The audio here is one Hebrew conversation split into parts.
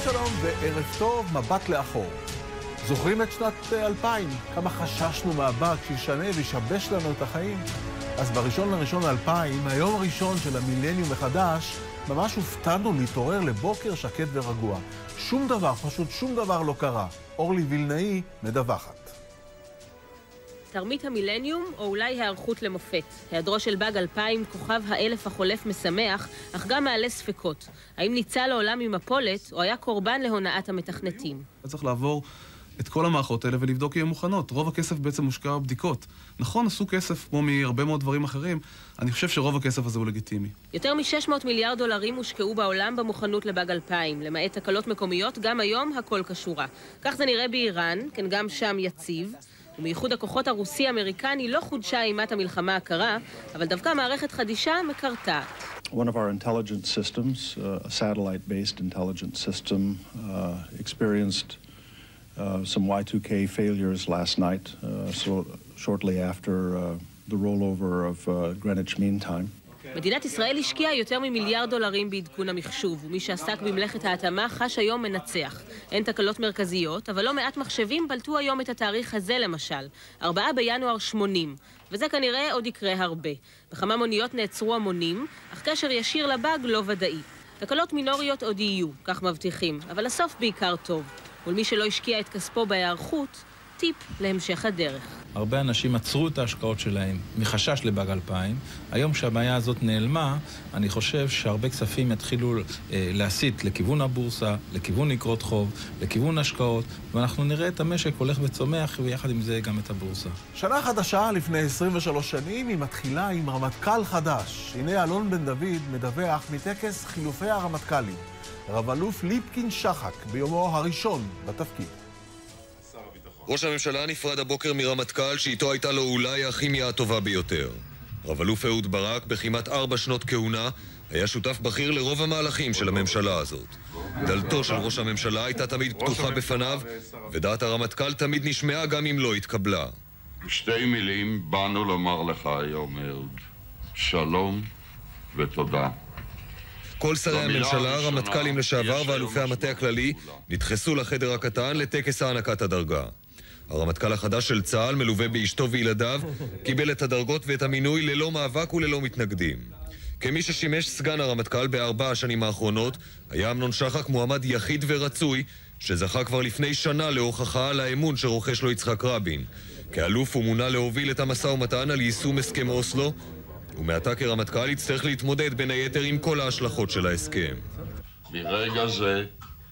שלום וערב טוב, מבט לאחור. זוכרים את שנת 2000? כמה חששנו מהבא שישנה וישבש לנו את החיים? אז ב1.1.2000, היום הראשון של המילניום החדש, ממש הופתענו להתעורר לבוקר שקט ורגוע. שום דבר, פשוט שום דבר לא קרה. אורלי וילנאי מדווחת. תרמית המילניום או אולי הערכות למופת. היעדרו של באג 2000, כוכב האלף החולף משמח, אך גם מעלה ספקות. האם ניצל לעולם ממפולת או היה קורבן להונאת המתכנתים? צריך לעבור את כל המערכות האלה ולבדוק אם הן מוכנות. רוב הכסף בעצם מושקע בבדיקות. נכון, עשו כסף כמו מהרבה מאוד דברים אחרים. אני חושב שרוב הכסף הזה הוא לגיטימי. יותר מ$600 מיליארד הושקעו בעולם במוכנות לבאג 2000. למעט תקלות מקומיות, גם היום הכל קשורה. כך זה נראה באיראן, כן גם שם יציב. ומייחוד הכוחות הרוסי-אמריקני לא חודשה אימת המלחמה הקרה, אבל דווקא מערכת חדישה מקרטעת. One of our intelligence systems, a satellite-based intelligence system, experienced some Y2K failures last night, so shortly after the rollover of Greenwich Mean Time. מדינת ישראל השקיעה יותר מ$1 מיליארד בעדכון המחשוב, ומי שעסק במלאכת ההתאמה חש היום מנצח. אין תקלות מרכזיות, אבל לא מעט מחשבים בלטו היום את התאריך הזה למשל, 4 בינואר 80, וזה כנראה עוד יקרה הרבה. בכמה מוניות נעצרו המונים, אך קשר ישיר לבאג לא ודאי. תקלות מינוריות עוד יהיו, כך מבטיחים, אבל הסוף בעיקר טוב. ולמי שלא השקיע את כספו בהיערכות, טיפ להמשך הדרך. הרבה אנשים עצרו את ההשקעות שלהם מחשש לבאג 2000. היום שהבעיה הזאת נעלמה, אני חושב שהרבה כספים יתחילו להסיט לכיוון הבורסה, לכיוון יקרות חוב, לכיוון השקעות, ואנחנו נראה את המשק הולך וצומח, ויחד עם זה גם את הבורסה. שנה חדשה לפני 23 שנים היא מתחילה עם רמטכ"ל חדש. הנה אלון בן דוד מדווח מטקס חילופי הרמטכ"לים. רב אלוף ליפקין שחק ביומו הראשון בתפקיד. ראש הממשלה נפרד הבוקר מרמטכ"ל שאיתו הייתה לו אולי הכימיה הטובה ביותר. רב אלוף אהוד ברק בכמעט 4 שנות כהונה היה שותף בכיר לרוב המהלכים של הממשלה הזאת. דלתו של ראש הממשלה הייתה תמיד פתוחה בפניו, ודעת הרמטכ"ל תמיד נשמעה גם אם לא התקבלה. 2 מילים באנו לומר לך היום, אהוד. שלום ותודה. כל שרי הממשלה, רמטכ"לים לשעבר ואלופי המטה הכללי נדחסו לחדר הקטן לטקס הענקת הדרגה. הרמטכ"ל החדש של צה"ל, מלווה באשתו וילדיו, קיבל את הדרגות ואת המינוי ללא מאבק וללא מתנגדים. כמי ששימש סגן הרמטכ"ל ב4 השנים האחרונות, היה אמנון שחק מועמד יחיד ורצוי, שזכה כבר לפני שנה להוכחה על האמון שרוכש לו יצחק רבין. כאלוף הוא מונה להוביל את המשא ומתן על יישום הסכם אוסלו, ומעתה כרמטכ"ל יצטרך להתמודד בין היתר עם כל ההשלכות של ההסכם. מרגע זה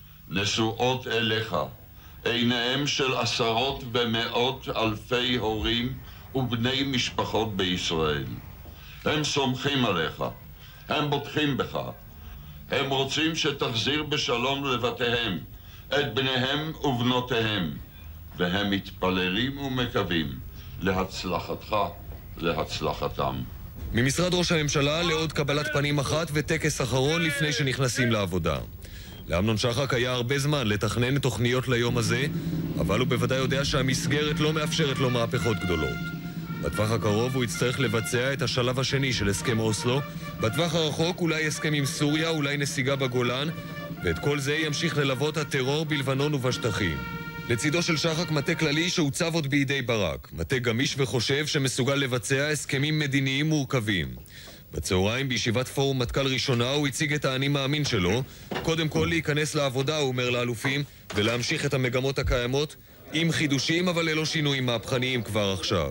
נשואות אליך עיניהם של עשרות ומאות אלפי הורים ובני משפחות בישראל. הם סומכים עליך, הם בוטחים בך, הם רוצים שתחזיר בשלום לבתיהם את בניהם ובנותיהם, והם מתפללים ומקווים להצלחתך, להצלחתם. ממשרד ראש הממשלה לעוד קבלת פנים אחת וטקס אחרון לפני שנכנסים לעבודה. לאמנון שחק היה הרבה זמן לתכנן תוכניות ליום הזה, אבל הוא בוודאי יודע שהמסגרת לא מאפשרת לו מהפכות גדולות. בטווח הקרוב הוא יצטרך לבצע את השלב השני של הסכם אוסלו, בטווח הרחוק אולי הסכם עם סוריה, אולי נסיגה בגולן, ואת כל זה ימשיך ללוות הטרור בלבנון ובשטחים. לצידו של שחק מטה כללי שהוצב עוד בידי ברק, מטה גמיש וחושב שמסוגל לבצע הסכמים מדיניים מורכבים. בצהריים בישיבת פורום מטכ"ל ראשונה הוא הציג את האני מאמין שלו, קודם כל להיכנס לעבודה, הוא אומר לאלופים, ולהמשיך את המגמות הקיימות עם חידושים אבל ללא שינויים מהפכניים כבר עכשיו.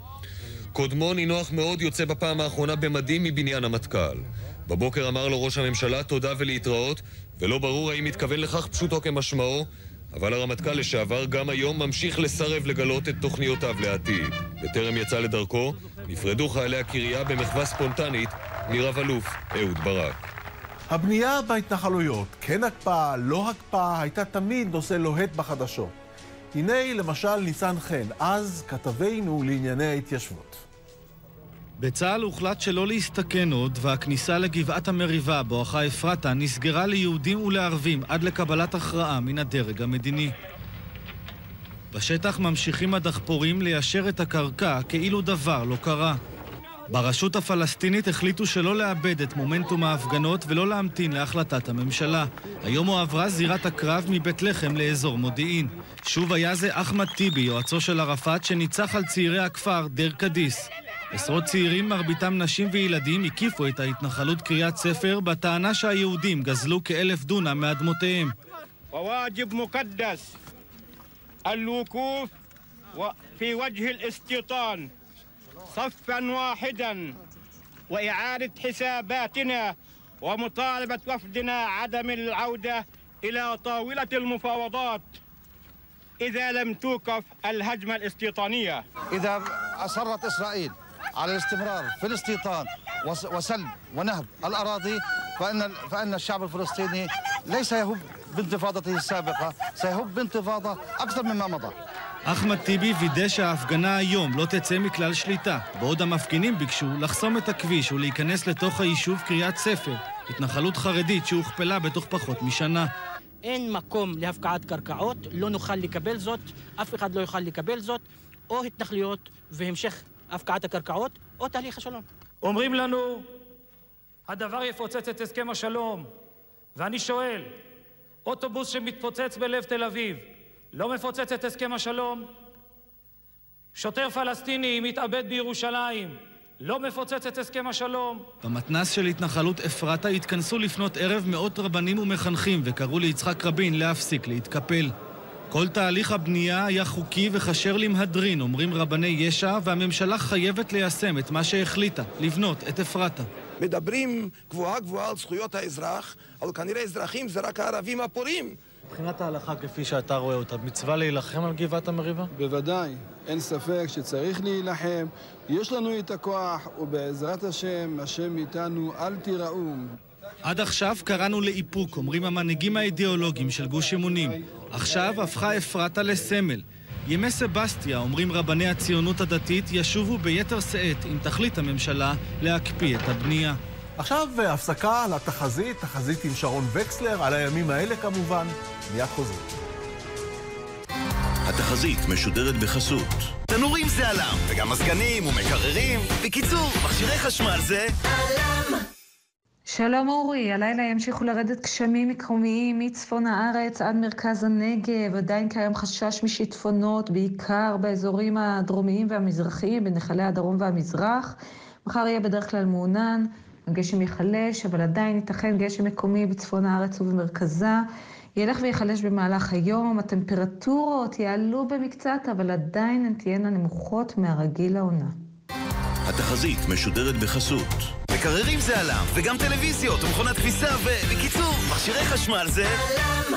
קודמו נינוח מאוד יוצא בפעם האחרונה במדים מבניין המטכ"ל. בבוקר אמר לו ראש הממשלה תודה ולהתראות, ולא ברור האם מתכוון לכך פשוטו כמשמעו, אבל הרמטכ"ל לשעבר גם היום ממשיך לסרב לגלות את תוכניותיו לעתיד. בטרם יצא לדרכו, נפרדו חיילי הקריה במחווה ספונטנית מרב אלוף אהוד ברק. הבנייה בהתנחלויות, כן הקפאה, לא הקפאה, הייתה תמיד נושא לוהט בחדשות. הנה למשל ניצן חן, אז כתבנו לענייני ההתיישבות. בצה"ל הוחלט שלא להסתכן עוד, והכניסה לגבעת המריבה בואכה אפרתה נסגרה ליהודים ולערבים עד לקבלת הכרעה מן הדרג המדיני. בשטח ממשיכים הדחפורים ליישר את הקרקע כאילו דבר לא קרה. ברשות הפלסטינית החליטו שלא לאבד את מומנטום ההפגנות ולא להמתין להחלטת הממשלה. היום הועברה זירת הקרב מבית לחם לאזור מודיעין. שוב היה זה אחמד טיבי, יועצו של ערפאת, שניצח על צעירי הכפר דיר קדיס. עשרות צעירים, מרביתם נשים וילדים, הקיפו את ההתנחלות קריית ספר בטענה שהיהודים גזלו כ1,000 דונם מאדמותיהם. وواجب مقدس الوقوف في وجه الاستيطان صفا واحدا وإعادة حساباتنا ومطالبة وفدنا عدم العودة إلى طاولة المفاوضات إذا لم توقف الهجمة الاستيطانية. إذا أصرت إسرائيل على الاستمرار في الاستيطان وسلب ونهب الأراضي فإن الشعب الفلسطيني ليس يهب بانتفاضته السابقة، سيهب بانتفاضة أكثر مما مضى. אחמד טיבי וידא שההפגנה היום לא תצא מכלל שליטה, בעוד המפגינים ביקשו לחסום את הכביש ולהיכנס לתוך היישוב קריית ספר, התנחלות חרדית שהוכפלה בתוך פחות משנה. אין מקום להפקעת קרקעות, לא נוכל לקבל זאת, אף אחד לא יוכל לקבל זאת, או התנחלויות והמשך הפקעת הקרקעות, או תהליך השלום. אומרים לנו, הדבר יפוצץ את הסכם השלום, ואני שואל, אוטובוס שמתפוצץ בלב תל אביב, לא מפוצץ את הסכם השלום? שוטר פלסטיני מתאבד בירושלים, לא מפוצץ את הסכם השלום? במתנ"ס של התנחלות אפרתה התכנסו לפנות ערב מאות רבנים ומחנכים וקראו ליצחק רבין להפסיק להתקפל. כל תהליך הבנייה היה חוקי וכשר למהדרין, אומרים רבני יש"ע, והממשלה חייבת ליישם את מה שהחליטה, לבנות את אפרתה. מדברים גבוהה על זכויות האזרח, אבל כנראה אזרחים זה רק הערבים הפורים. מבחינת ההלכה כפי שאתה רואה אותה, מצווה להילחם על גבעת המריבה? בוודאי, אין ספק שצריך להילחם, יש לנו את הכוח, ובעזרת השם, השם איתנו, אל תיראו. עד עכשיו קראנו לאיפוק, אומרים המנהיגים האידיאולוגיים של גוש אמונים. עכשיו הפכה אפרתה לסמל. ימי סבסטיה, אומרים רבני הציונות הדתית, ישובו ביתר שאת עם תכלית הממשלה להקפיא את הבנייה. עכשיו הפסקה לתחזית, תחזית עם שרון וקסלר, על הימים האלה כמובן, מיד חוזרים. התחזית משודרת בחסות. תנורים זה עלם, וגם מזגנים ומקררים. בקיצור, מכשירי חשמל זה עלם. שלום אורי, הלילה ימשיכו לרדת גשמים מקומיים מצפון הארץ עד מרכז הנגב. עדיין קיים חשש משיטפונות, בעיקר באזורים הדרומיים והמזרחיים, בנחלי הדרום והמזרח. מחר יהיה בדרך כלל מעונן, הגשם יחלש, אבל עדיין ייתכן גשם מקומי בצפון הארץ ובמרכזה. ילך ויחלש במהלך היום, הטמפרטורות יעלו במקצת, אבל עדיין הן תהיינה נמוכות מהרגיל לעונה. התחזית משודרת בחסות. מקררים זה עלם, וגם טלוויזיות ומכונת כביסה, ובקיצור, מכשירי חשמל זה עלם.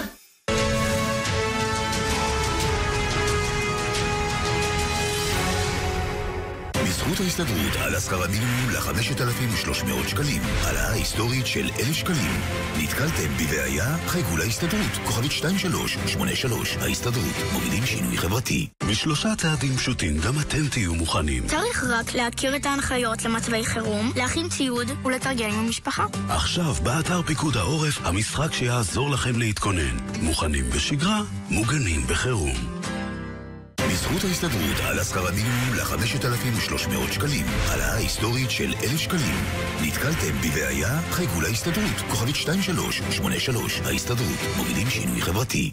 בזכות ההסתדרות על השכר המינימום ל5,300 שקלים, העלאה היסטורית של 1,000 שקלים. נתקלתם בבעיה? חייגו להסתדרות, כוכבית 2383. ההסתדרות, מובילים שינוי חברתי. בשלושה צעדים פשוטים גם אתם תהיו מוכנים. צריך רק להכיר את ההנחיות למצבי חירום, להכין ציוד ולתרגל עם המשפחה. עכשיו באתר פיקוד העורף, המשחק שיעזור לכם להתכונן. מוכנים בשגרה, מוגנים בחירום. בזכות ההסתדרות על השכר המינימום ל5,300 שקלים, העלאה היסטורית של 1,000 שקלים. נתקלתם בבעיה? חייגו להסתדרות, כוכבית 2383. ההסתדרות, מובילים שינוי חברתי.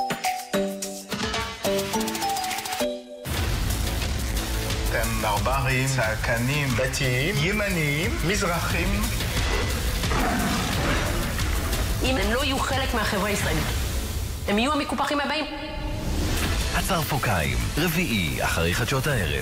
אתם ברברים, צעקנים, דתיים, ימניים, מזרחים. אם הם לא יהיו חלק מהחברה הישראלית, הם יהיו המקופחים הבאים. הצרפוקאים, רביעי, אחרי חדשות הערב.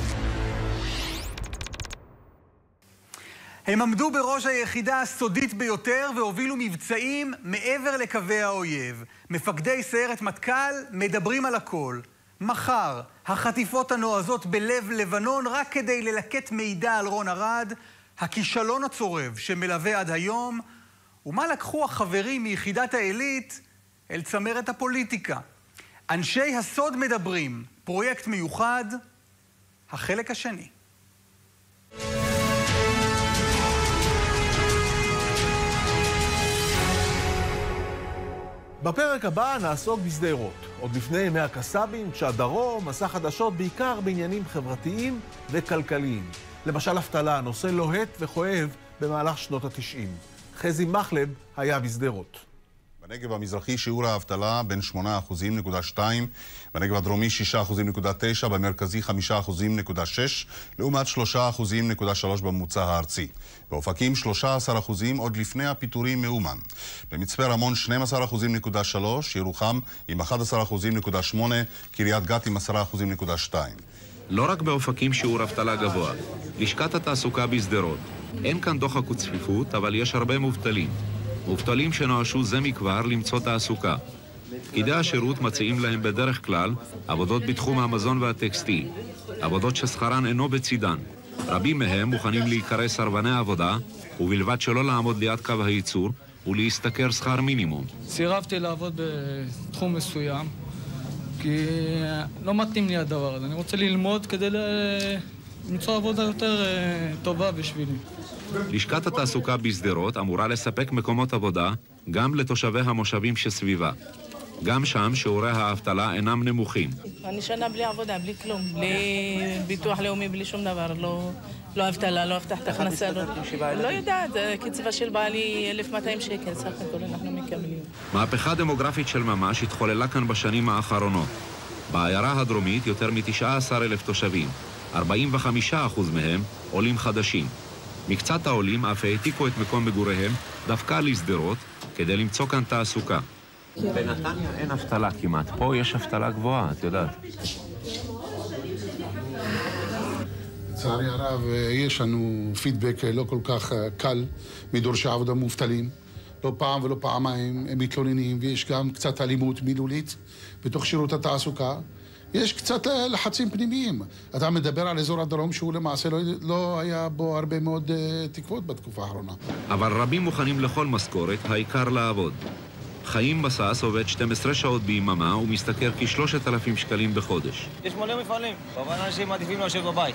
הם עמדו בראש היחידה הסודית ביותר והובילו מבצעים מעבר לקווי האויב. מפקדי סיירת מטכ"ל מדברים על הכל. מחר, החטיפות הנועזות בלב לבנון רק כדי ללקט מידע על רון ארד, הכישלון הצורב שמלווה עד היום, ומה לקחו החברים מיחידת העילית אל צמרת הפוליטיקה. אנשי הסוד מדברים, פרויקט מיוחד, החלק השני. בפרק הבא נעסוק בשדרות, עוד לפני ימי הקסאבים, כשהדרום עשה חדשות בעיקר בעניינים חברתיים וכלכליים. למשל אבטלה, נושא לוהט וכואב במהלך שנות ה-90. חזי מחלב היה בשדרות. בנגב המזרחי שיעור האבטלה בין 8.2%, בנגב הדרומי 6.9%, במרכזי 5.6%, לעומת 3.3% בממוצע הארצי. באופקים 13% עוד לפני הפיטורים מאומן. במצפה רמון 12.3%, ירוחם עם 11.8%, קריית גת עם 10.2%. לא רק באופקים שיעור אבטלה גבוה, לשכת התעסוקה בשדרות. אין כאן דוחק וצפיפות, אבל יש הרבה מובטלים. מובטלים שנואשו זה מכבר למצוא תעסוקה. פקידי השירות מציעים להם בדרך כלל עבודות בתחום המזון והטקסטיל, עבודות ששכרן אינו בצידן. רבים מהם מוכנים להיקרא סרבני עבודה, ובלבד שלא לעמוד ליד קו הייצור ולהשתכר שכר מינימום. סירבתי לעבוד בתחום מסוים, כי לא מתאים לי הדבר הזה. אני רוצה ללמוד כדי למצוא עבודה יותר טובה בשבילי. לשכת התעסוקה בשדרות אמורה לספק מקומות עבודה גם לתושבי המושבים שסביבה. גם שם שיעורי האבטלה אינם נמוכים. אני שנה בלי עבודה, בלי כלום, בלי ביטוח לאומי, בלי שום דבר, לא אבטלה, לא הבטחת הכנסה, לא יודעת, קצבה של בעלי 1,200 שקל, סך הכל אנחנו מקבלים. מהפכה דמוגרפית של ממש התחוללה כאן בשנים האחרונות. בעיירה הדרומית יותר מ-19,000 תושבים, 45% מהם עולים חדשים. מקצת העולים אף העתיקו את מקום מגוריהם דווקא לשדרות כדי למצוא כאן תעסוקה. בנתניה אין אבטלה כמעט, פה יש אבטלה גבוהה, את יודעת. לצערי הרב, יש לנו פידבק לא כל כך קל מדורשי עבודה מובטלים. לא פעם ולא פעמיים הם מתלוננים, ויש גם קצת אלימות מילולית בתוך שירות התעסוקה. יש קצת לחצים פנימיים. אתה מדבר על אזור הדרום שהוא למעשה לא היה בו הרבה מאוד תקוות בתקופה האחרונה. אבל רבים מוכנים לכל משכורת, העיקר לעבוד. חיים בסס עובד 12 שעות ביממה ומשתכר כ-3,000 שקלים בחודש. יש מלא מפעלים, אבל אנשים מעדיפים לשבת בבית.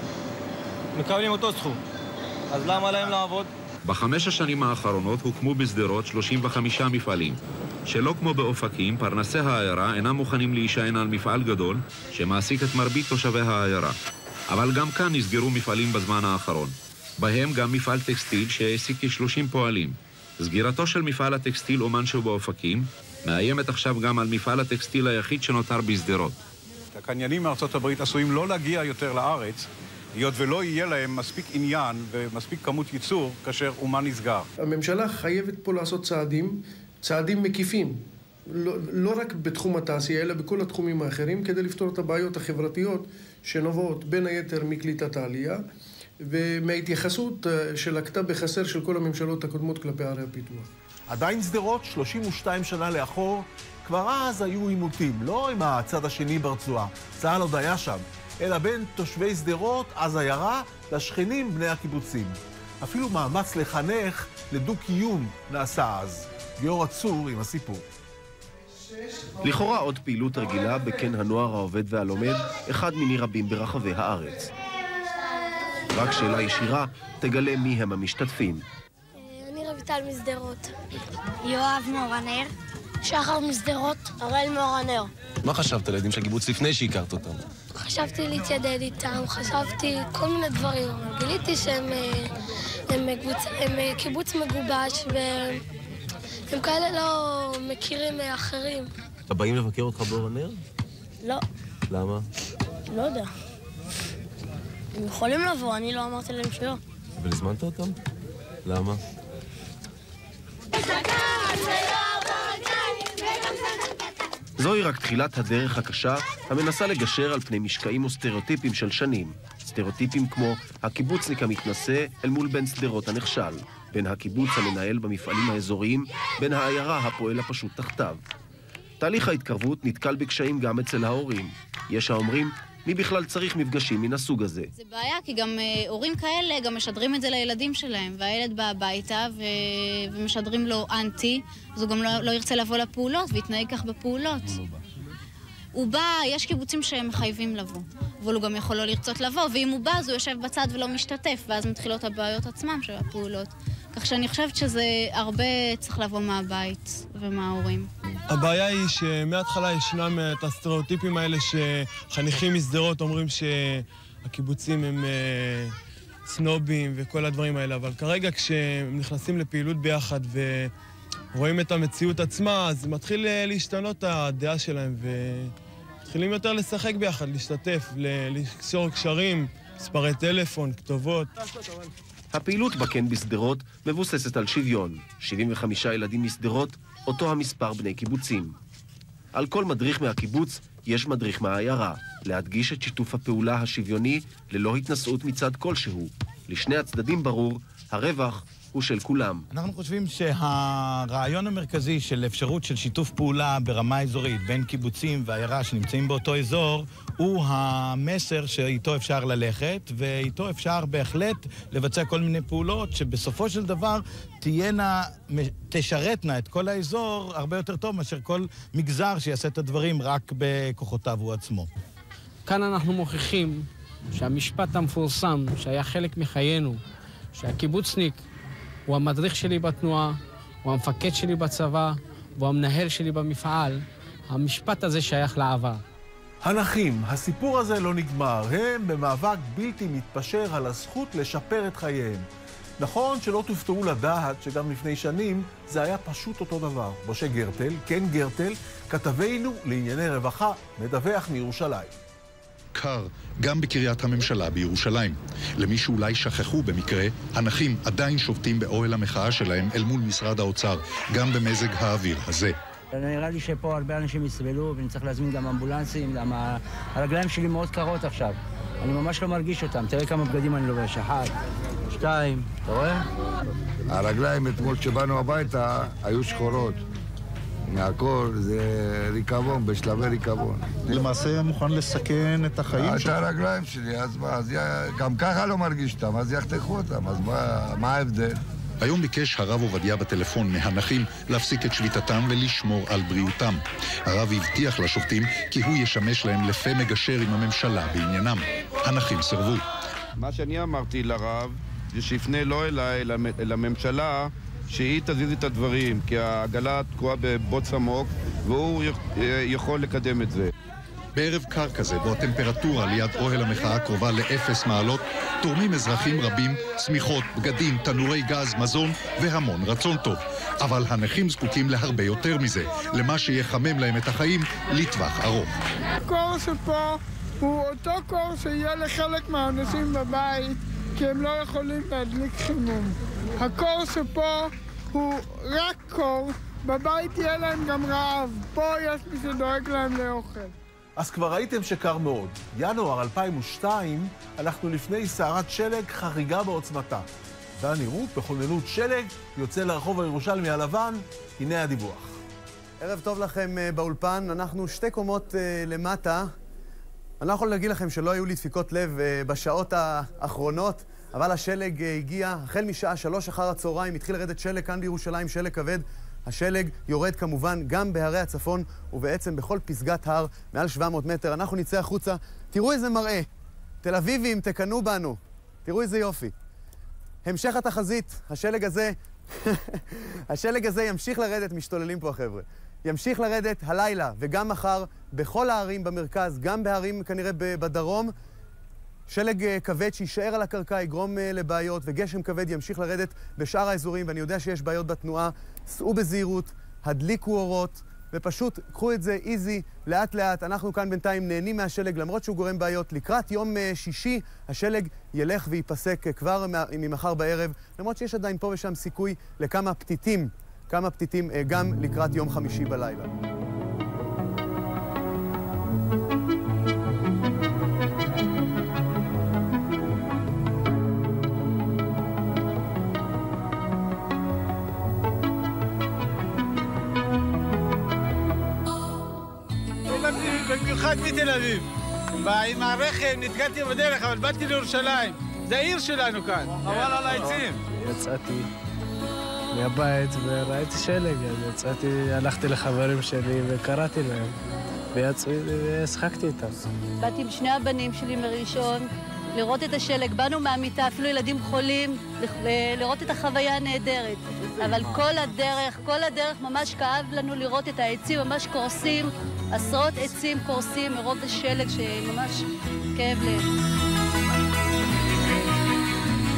מקבלים אותו סכום. אז למה להם לעבוד? ב5 השנים האחרונות הוקמו בשדרות 35 מפעלים. שלא כמו באופקים, פרנסי העיירה אינם מוכנים להישען על מפעל גדול שמעסיק את מרבית תושבי העיירה. אבל גם כאן נסגרו מפעלים בזמן האחרון. בהם גם מפעל טקסטיל שהעסיק כ-30 פועלים. סגירתו של מפעל הטקסטיל אומן שהוא באופקים מאיימת עכשיו גם על מפעל הטקסטיל היחיד שנותר בשדרות. הקניינים מארצות הברית עשויים לא להגיע יותר לארץ, היות ולא יהיה להם מספיק עניין ומספיק כמות ייצור כאשר אומן נסגר. הממשלה חייבת פה לעשות צעדים מקיפים, לא רק בתחום התעשייה, אלא בכל התחומים האחרים, כדי לפתור את הבעיות החברתיות שנובעות בין היתר מקליטת העלייה, ומההתייחסות של הכתב בחסר של כל הממשלות הקודמות כלפי ערי הפיתוח. עדיין שדרות, 32 שנה לאחור, כבר אז היו עימותים, לא עם הצד השני ברצועה, צה"ל עוד היה שם, אלא בין תושבי שדרות, אז עיירה, לשכנים בני הקיבוצים. אפילו מאמץ לחנך לדו-קיום נעשה אז. גיאור עצור עם הסיפור. לכאורה עוד פעילות רגילה בכן הנוער העובד והלומד, אחד מיני רבים ברחבי הארץ. רק שאלה ישירה תגלה מי הם המשתתפים. אני רויטל משדרות. יואב מורנר. שחר משדרות. הראל מורנר. מה חשבת על ילדים של הקיבוץ לפני שהכרת אותם? חשבתי להתיידד איתם, חשבתי כל מיני דברים. גיליתי שהם קיבוץ מגובש והם כאלה לא מכירים אחרים. הבאים לבקר אותך באורנר? לא. למה? לא יודע. הם יכולים לבוא, אני לא אמרתי להם שלא. אבל הזמנת אותם? למה? זוהי רק תחילת הדרך הקשה המנסה לגשר על פני משקעים וסטריאוטיפים של שנים. סטריאוטיפים כמו הקיבוצניק המתנשא אל מול בן שדרות הנכשל, בין הקיבוץ המנהל במפעלים האזוריים, בין העיירה הפועל הפשוט תחתיו. תהליך ההתקרבות נתקל בקשיים גם אצל ההורים. יש האומרים, מי בכלל צריך מפגשים מן הסוג הזה? זה בעיה, כי גם הורים כאלה גם משדרים את זה לילדים שלהם, והילד בא הביתה ומשדרים לו אנטי, אז הוא גם לא ירצה לבוא לפעולות ויתנהג כך בפעולות. הוא בא, יש קיבוצים שהם מחייבים לבוא, אבל הוא גם יכול לא לרצות לבוא, ואם הוא בא אז הוא יושב בצד ולא משתתף, ואז מתחילות הבעיות עצמם של הפעולות. כך שאני חושבת שזה הרבה צריך לבוא מהבית ומההורים. הבעיה היא שמההתחלה ישנם את הסטריאוטיפים האלה שחניכים משדרות אומרים שהקיבוצים הם סנובים וכל הדברים האלה, אבל כרגע כשהם נכנסים לפעילות ביחד ורואים את המציאות עצמה, אז מתחיל להשתנות הדעה שלהם ומתחילים יותר לשחק ביחד, להשתתף, לקשור קשרים, מספרי טלפון, כתובות. הפעילות בקן בשדרות מבוססת על שוויון. 75 ילדים משדרות, אותו המספר בני קיבוצים. על כל מדריך מהקיבוץ יש מדריך מהעיירה, להדגיש את שיתוף הפעולה השוויוני ללא התנשאות מצד כלשהו. לשני הצדדים ברור, הרווח הוא של כולם. אנחנו חושבים שהרעיון המרכזי של אפשרות של שיתוף פעולה ברמה אזורית בין קיבוצים והעיירה שנמצאים באותו אזור הוא המסר שאיתו אפשר ללכת ואיתו אפשר בהחלט לבצע כל מיני פעולות שבסופו של דבר תשרתנה את כל האזור הרבה יותר טוב מאשר כל מגזר שיעשה את הדברים רק בכוחותיו הוא עצמו. כאן אנחנו מוכיחים שהמשפט המפורסם שהיה חלק מחיינו, שהקיבוצניק הוא המדריך שלי בתנועה, הוא המפקד שלי בצבא, הוא המנהל שלי במפעל. המשפט הזה שייך לעבר. הנכים, הסיפור הזה לא נגמר. הם במאבק בלתי מתפשר על הזכות לשפר את חייהם. נכון שלא תופתעו לדעת שגם לפני שנים זה היה פשוט אותו דבר. משה גרטל, כן גרטל, כתבנו לענייני רווחה, מדווח מירושלים. קר, גם בקריית הממשלה בירושלים. למי שאולי שכחו במקרה, הנכים עדיין שובתים באוהל המחאה שלהם אל מול משרד האוצר, גם במזג האוויר הזה. נראה לי שפה הרבה אנשים יסבלו ונצטרך להזמין גם אמבולנסים, למה הרגליים שלי מאוד קרות עכשיו. אני ממש לא מרגיש אותם. תראה כמה בגדים אני לובש. 1, 2, אתה רואה? הרגליים אתמול שבאנו הביתה היו שחורות. מהכל זה ריקבון, בשלבי ריקבון. למעשה מוכן לסכן את החיים שלך. את הרגליים שלי, אז מה? גם ככה לא מרגיש אותם, אז יחתכו אותם, אז מה ההבדל? היום ביקש הרב עובדיה בטלפון מהנכים להפסיק את שביתתם ולשמור על בריאותם. הרב הבטיח לשובתים כי הוא ישמש להם לפה מגשר עם הממשלה בעניינם. הנכים סרבו. מה שאני אמרתי לרב זה שיפנה לא אליי, אלא לממשלה, שהיא תזיז את הדברים, כי העגלה תקועה בבוץ עמוק, והוא יכול לקדם את זה. בערב קר כזה, בו הטמפרטורה ליד אוהל המחאה קרובה ל0 מעלות, תורמים אזרחים רבים, סמיכות, בגדים, תנורי גז, מזון והמון רצון טוב. אבל הנכים זקוקים להרבה יותר מזה, למה שיחמם להם את החיים לטווח ארוך. הקור שפה הוא אותו קור שיהיה לחלק מהאנשים בבית, כי הם לא יכולים להדליק חימום. הקור שפה הוא רק קור, בבית יהיה להם גם רעב, פה יש מי שדואג להם לאוכל. אז כבר ראיתם שקר מאוד. ינואר 2002, אנחנו לפני סערת שלג חריגה בעוצמתה. והנראות בכוננות שלג יוצא לרחוב הירושלמי הלבן, הנה הדיווח. ערב טוב לכם באולפן, אנחנו 2 קומות למטה. אני לא יכול להגיד לכם שלא היו לי דפיקות לב בשעות האחרונות, אבל השלג הגיע, החל משעה 3 אחר הצהריים, התחיל לרדת שלג כאן בירושלים, שלג כבד. השלג יורד כמובן גם בהרי הצפון, ובעצם בכל פסגת הר, מעל 700 מטר. אנחנו נצא החוצה, תראו איזה מראה. תל אביבים, תקנו בנו. תראו איזה יופי. המשך התחזית, השלג הזה, השלג הזה ימשיך לרדת, משתוללים פה החבר'ה. ימשיך לרדת הלילה וגם מחר בכל הערים במרכז, גם בהרים כנראה בדרום. שלג כבד שישאר על הקרקע יגרום לבעיות, וגשם כבד ימשיך לרדת בשאר האזורים, ואני יודע שיש בעיות בתנועה. סעו בזהירות, הדליקו אורות, ופשוט קחו את זה איזי, לאט לאט. אנחנו כאן בינתיים נהנים מהשלג, למרות שהוא גורם בעיות. לקראת יום שישי, השלג ילך וייפסק כבר ממחר בערב, למרות שיש עדיין פה ושם סיכוי לכמה פתיתים, גם לקראת יום חמישי בלילה. במיוחד מתל אביב. עם הרכב נתגעתי בדרך, אבל באתי לירושלים. זה העיר שלנו כאן, חבל על העצים. יצאתי מהבית וראיתי שלג, הלכתי לחברים שלי וקראתי להם, והשחקתי איתם. באתי עם 2 הבנים שלי מראשון, לראות את השלג. באנו מהמיטה, אפילו ילדים חולים, לראות את החוויה הנהדרת. אבל כל הדרך ממש כאב לנו לראות את העצים ממש קורסים, עשרות עצים קורסים מרוב השלג שממש כאב לב.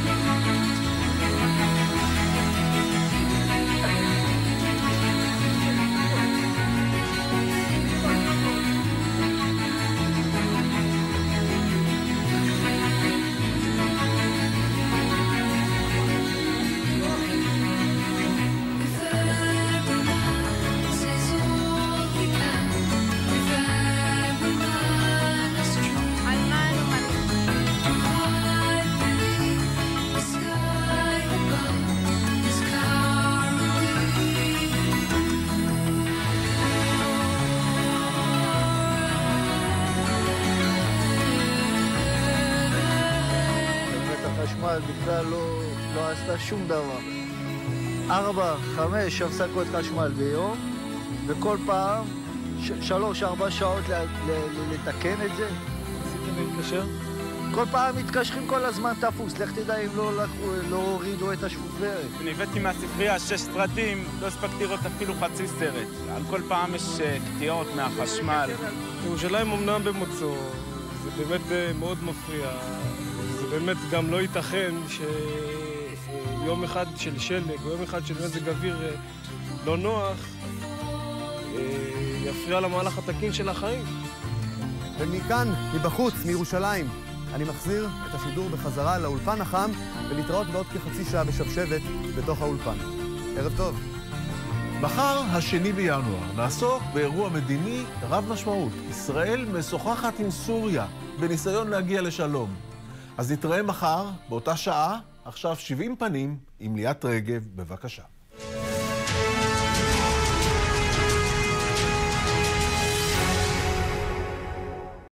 החשמל בכלל לא עשתה שום דבר. 4-5 הפסקות חשמל ביום, וכל פעם 3-4 שעות לתקן את זה. עשיתם להתקשר? כל פעם מתקשרים כל הזמן תפוס, לך תדע אם לא הורידו את השופרת. אני הבאתי מהספרייה 6 סרטים, לא הספקתי לראות אפילו חצי סרט. על כל פעם יש קטיעות מהחשמל. ירושלים אמנם במוצאו, זה באמת מאוד מפריע. זה באמת גם לא ייתכן שיום אחד של שלג, או יום אחד של מזג אוויר לא נוח, יפריע למהלך התקין של החיים. ומכאן, מבחוץ, מירושלים, אני מחזיר את השידור בחזרה לאולפן החם, ולהתראות בעוד כחצי שעה בשבשבת בתוך האולפן. ערב טוב. מחר, 2 בינואר, נעסוק באירוע מדיני רב משמעות. ישראל משוחחת עם סוריה בניסיון להגיע לשלום. אז נתראה מחר, באותה שעה, עכשיו 70 פנים, עם ליאת רגב, בבקשה.